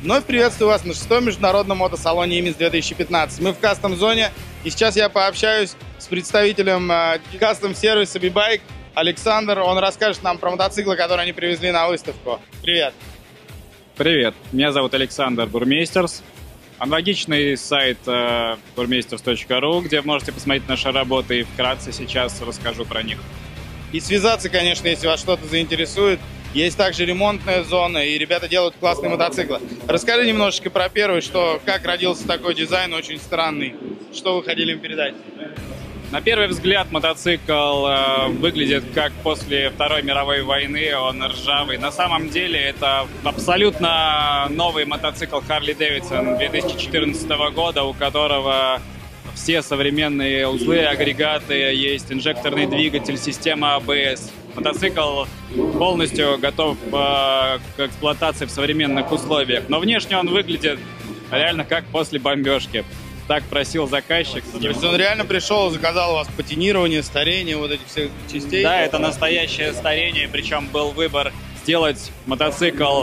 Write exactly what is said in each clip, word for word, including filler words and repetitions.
Вновь приветствую вас на шестом международном мотосалоне имидж две тысячи пятнадцать. Мы в кастом-зоне, и сейчас я пообщаюсь с представителем э, кастом-сервиса B-Bike Александр. Он расскажет нам про мотоциклы, которые они привезли на выставку. Привет. Привет, меня зовут Александр Бурмейстерс. Аналогичный сайт э, бурмейстерс точка ру, где можете посмотреть наши работы, и вкратце сейчас расскажу про них. И связаться, конечно, если вас что-то заинтересует. Есть также ремонтная зона, и ребята делают классные мотоциклы. Расскажи немножечко про первый, что, как родился такой дизайн, очень странный. Что вы хотели им передать? На первый взгляд мотоцикл э, выглядит как после Второй мировой войны, он ржавый. На самом деле это абсолютно новый мотоцикл Harley Davidson две тысячи четырнадцатого года, у которого все современные узлы, агрегаты, есть инжекторный двигатель, система а бэ эс. Мотоцикл полностью готов э, к эксплуатации в современных условиях, но внешне он выглядит реально как после бомбежки. Так просил заказчик. То есть он реально пришел, заказал у вас патинирование, старение вот этих всех частей? Да, это настоящее старение, причем был выбор сделать мотоцикл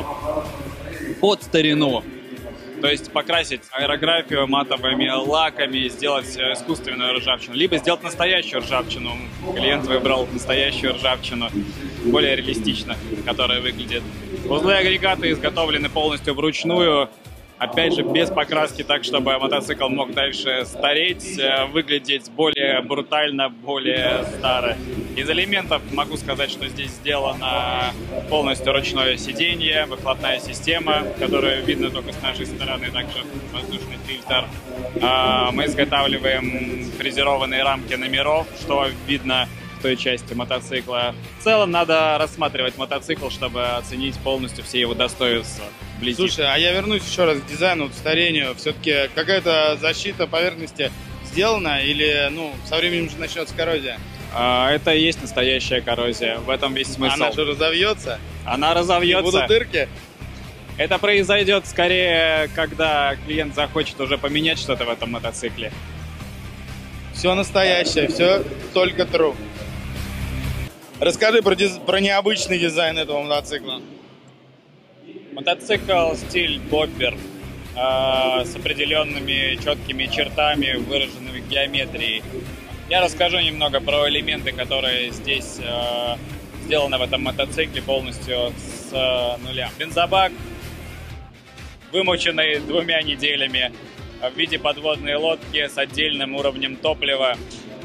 под старину. То есть покрасить аэрографию матовыми лаками, сделать искусственную ржавчину, либо сделать настоящую ржавчину. Клиент выбрал настоящую ржавчину, более реалистично, которая выглядит. Узлы и агрегаты изготовлены полностью вручную, опять же без покраски, так чтобы мотоцикл мог дальше стареть, выглядеть более брутально, более старо. Из элементов могу сказать, что здесь сделано полностью ручное сиденье, выхлопная система, которую видно только с нашей стороны, также воздушный фильтр. Мы изготавливаем фрезерованные рамки номеров, что видно в той части мотоцикла. В целом надо рассматривать мотоцикл, чтобы оценить полностью все его достоинства вблизи. Слушай, а я вернусь еще раз к дизайну, к старению. Все-таки какая-то защита поверхности сделана или, ну, со временем же начнется коррозия? Это и есть настоящая коррозия, в этом весь смысл. Она же разовьется? Она разовьется. Будут дырки? Это произойдет скорее, когда клиент захочет уже поменять что-то в этом мотоцикле. Все настоящее, все только true. Расскажи про, диз... про необычный дизайн этого мотоцикла. Мотоцикл стиль боппер э, с определенными четкими чертами, выраженными в геометрии. Я расскажу немного про элементы, которые здесь э, сделаны в этом мотоцикле полностью с э, нуля. Бензобак, вымученный двумя неделями в виде подводной лодки с отдельным уровнем топлива.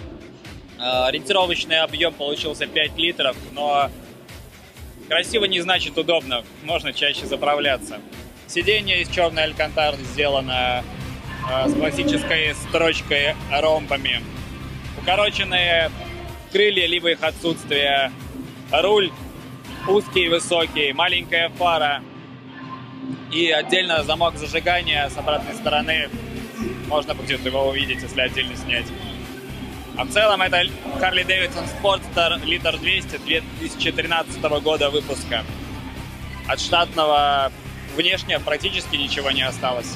Э, ориентировочный объем получился пять литров, но красиво не значит удобно, можно чаще заправляться. Сиденье из черной алькантары сделано э, с классической строчкой ромбами. Укороченные крылья, либо их отсутствие. Руль узкий, высокий, маленькая фара. И отдельно замок зажигания с обратной стороны. Можно будет его увидеть, если отдельно снять. А в целом это Harley Davidson Sportster литр двести две тысячи тринадцатого года выпуска. От штатного внешне практически ничего не осталось.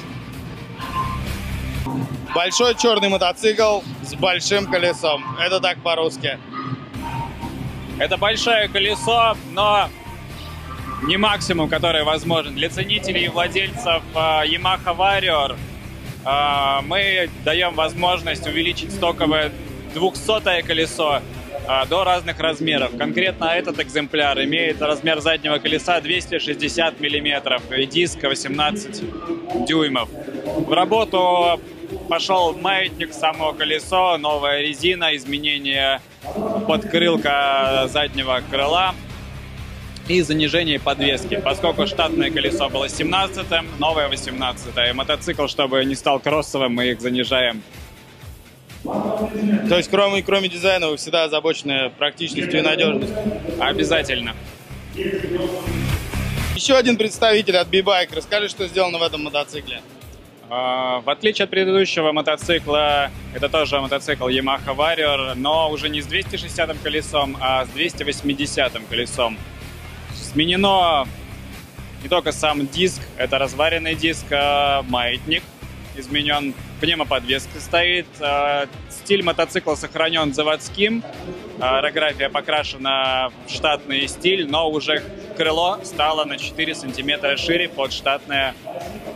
Большой черный мотоцикл с большим колесом. Это так по-русски. Это большое колесо, но не максимум, который возможен. Для ценителей и владельцев Yamaha Warrior мы даем возможность увеличить стоковое двухсотое колесо до разных размеров. Конкретно этот экземпляр имеет размер заднего колеса двести шестьдесят миллиметров и диск восемнадцать дюймов. В работу пошел маятник, само колесо, новая резина, изменение подкрылка заднего крыла и занижение подвески. Поскольку штатное колесо было семнадцатым, новое восемнадцатое. Мотоцикл, чтобы не стал кроссовым, мы их занижаем. То есть кроме, кроме дизайна вы всегда озабочены практичностью и надежностью? Обязательно. Еще один представитель от B-Bike. Расскажи, что сделано в этом мотоцикле. В отличие от предыдущего мотоцикла, это тоже мотоцикл Yamaha Warrior, но уже не с двухсот шестидесятым колесом, а с двухсот восьмидесятым колесом. Сменено не только сам диск, это разваренный диск, а маятник изменен, пневмоподвеска стоит. Стиль мотоцикла сохранен заводским, аэрография покрашена в штатный стиль, но уже крыло стало на четыре сантиметра шире под штатное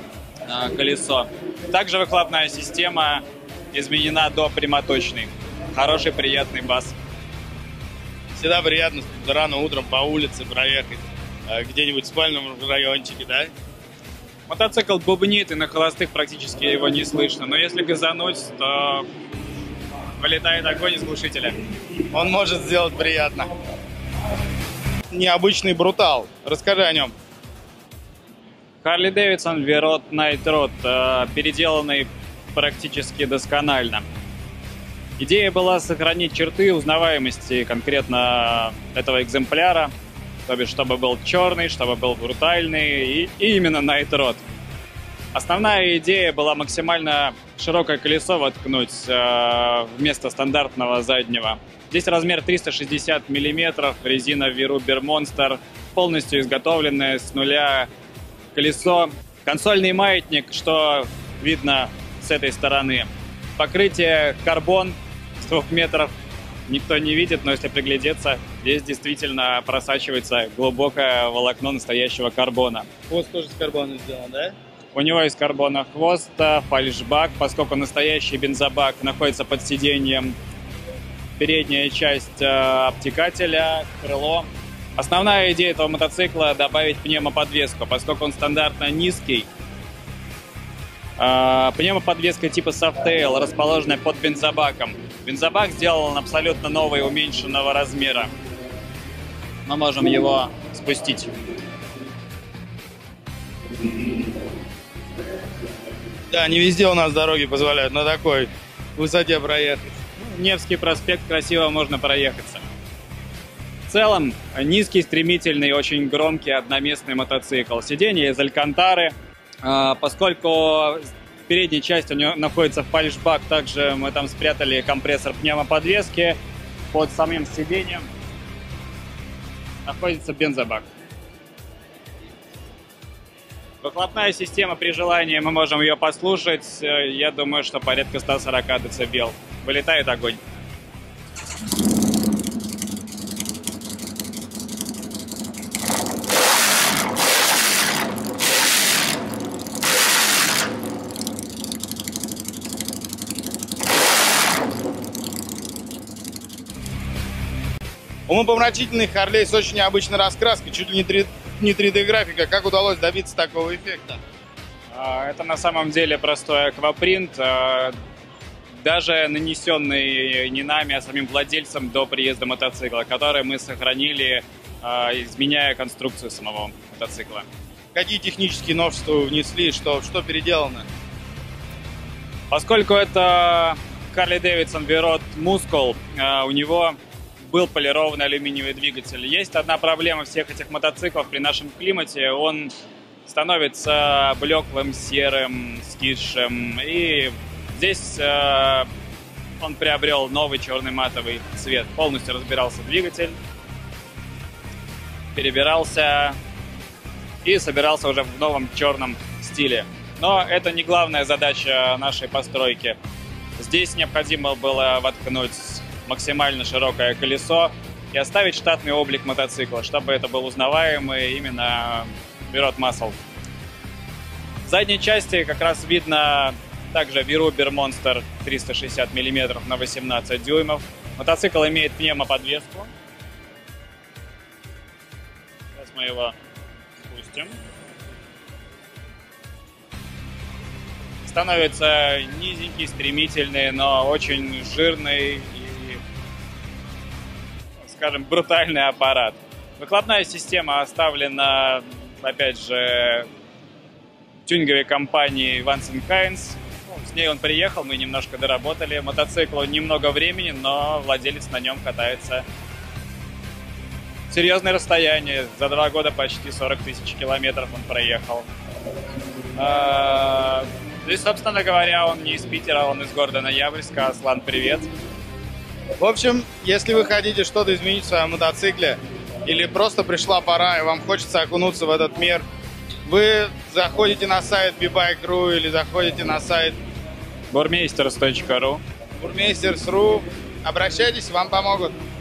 э, колесо. Также выхлопная система изменена до прямоточной. Хороший, приятный бас. Всегда приятно рано утром по улице проехать, где-нибудь в спальном райончике, да? Мотоцикл бубнит, и на холостых практически его не слышно. Но если газануть, то вылетает огонь из глушителя. Он может сделать приятно. Необычный брутал. Расскажи о нем. Harley Davidson V-Rod Night Rod, переделанный практически досконально. Идея была сохранить черты узнаваемости конкретно этого экземпляра, то бишь, чтобы был черный, чтобы был брутальный, и, и именно Night Rod. Основная идея была максимально широкое колесо воткнуть э, вместо стандартного заднего. Здесь размер триста шестьдесят миллиметров, резина Veruber Monster, полностью изготовленное с нуля колесо. Консольный маятник, что видно с этой стороны. Покрытие карбон с двух метров никто не видит, но если приглядеться, здесь действительно просачивается глубокое волокно настоящего карбона. Хвост тоже с карбона сделан, да? У него из карбона хвост, фальшбак, поскольку настоящий бензобак находится под сиденьем. Передняя часть э, обтекателя, крыло. Основная идея этого мотоцикла — добавить пневмоподвеску, поскольку он стандартно низкий. Э, пневмоподвеска типа Softail, расположенная под бензобаком. Бензобак сделан абсолютно новый, уменьшенного размера. Мы можем его спустить. Да, не везде у нас дороги позволяют на такой высоте проехать. Невский проспект, красиво можно проехаться. В целом, низкий, стремительный, очень громкий одноместный мотоцикл. Сиденье из алькантары. Поскольку в передней части у него находится фальшбак, также мы там спрятали компрессор пневмоподвески. Под самим сиденьем находится бензобак. Выхлопная система, при желании мы можем ее послушать. Я думаю, что порядка ста сорока децибел. Вылетает огонь. Умопомрачительный Харлей с очень необычной раскраской, чуть ли не три дэ графика. Как удалось добиться такого эффекта? Это на самом деле простой аквапринт, даже нанесенный не нами, а самим владельцем до приезда мотоцикла, который мы сохранили, изменяя конструкцию самого мотоцикла. Какие технические новшества внесли, что, что переделано? Поскольку это Harley Davidson V-Rod Muscle, у него был полированный алюминиевый двигатель. Есть одна проблема всех этих мотоциклов при нашем климате. Он становится блеклым, серым, скисшим. И здесь э, он приобрел новый черный матовый цвет. Полностью разбирался двигатель, перебирался и собирался уже в новом черном стиле. Но это не главная задача нашей постройки. Здесь необходимо было воткнуть максимально широкое колесо и оставить штатный облик мотоцикла, чтобы это был узнаваемый именно V-Rod Muscle. В задней части как раз видно также Veruber Monster триста шестьдесят миллиметров на восемнадцать дюймов. Мотоцикл имеет пневмоподвеску. Сейчас мы его спустим. Становится низенький, стремительный, но очень жирный и, скажем, брутальный аппарат. Выхлопная система оставлена, опять же, тюнинговой компании Vance энд Hines. Ну, с ней он приехал, мы немножко доработали. Мотоциклу немного времени, но владелец на нем катается серьезное расстояние. За два года почти сорок тысяч километров он проехал. И, собственно говоря, он не из Питера, он из города Ноябрьска. Аслан, привет. В общем, если вы хотите что-то изменить в своем мотоцикле, или просто пришла пора, и вам хочется окунуться в этот мир, вы заходите на сайт би байк точка ру или заходите на сайт бурмейстерс точка ру. бурмейстерс точка ру. Обращайтесь, вам помогут.